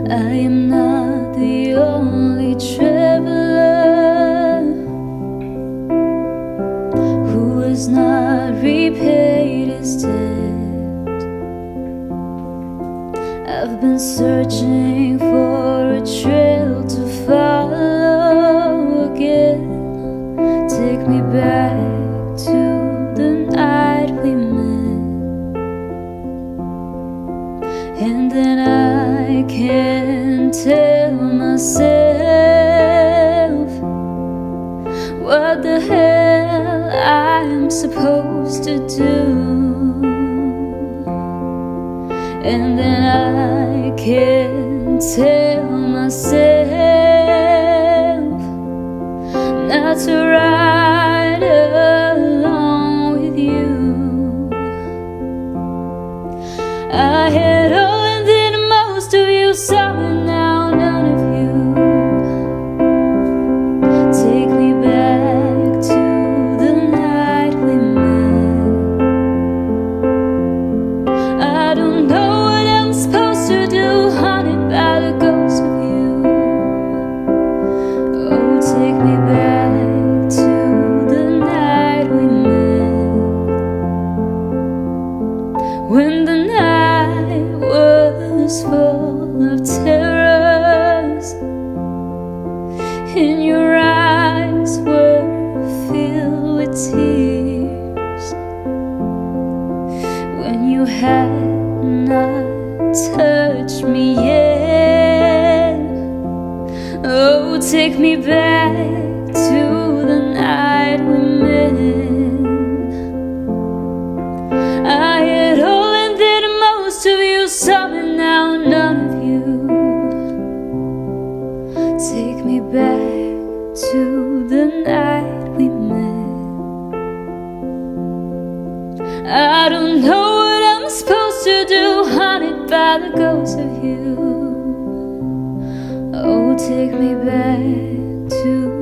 I am not the only traveler who has not repaid his debt. I've been searching for a trail to follow again. Take me back to the night we met, and then I can tell myself what the hell I'm supposed to do. And then I can tell myself not to ride along with you. I had all and then most of you saw, and now none of you. Take me back to the night we met. I don't know what I'm supposed to do, haunted by the ghost of you. Oh, take me back to the night we met, when the night was full of terrors, and your eyes were filled with tears, when you had not touched me yet. Oh, take me back to the night we met. I had all and then most of you saw, and now none of you. Take me back to the night we met. I don't know what I'm supposed to do, haunted by the ghost of you. Oh, take me back to